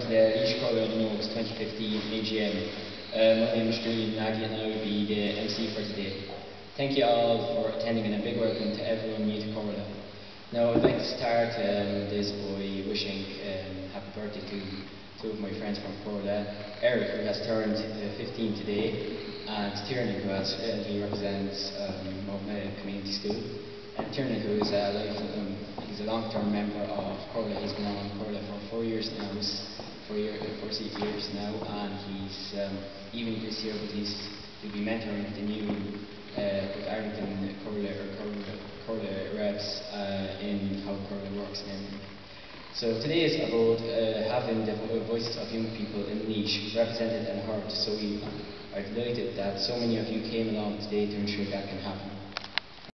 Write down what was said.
to the Laois College 2015 AGM. My name is Julian Nagi and I will be the MC for today. Thank you all for attending and a big welcome to everyone new to Portlaoise. Now I'd like to start this by wishing happy birthday to two of my friends from Portlaoise, Eric, who has turned 15 today, and Tiernan, he represents Mohammed Community School. And Tiernan, who is he's a long-term member of Portlaoise. He's been on Portlaoise for 4 years now, 4 years now, and he's even this year, but he'll be mentoring the new with Arlington Portlaoise reps in how Portlaoise works and everything. So today is about having the voices of young people in Laois represented and heard. So we are delighted that so many of you came along today to ensure that can happen.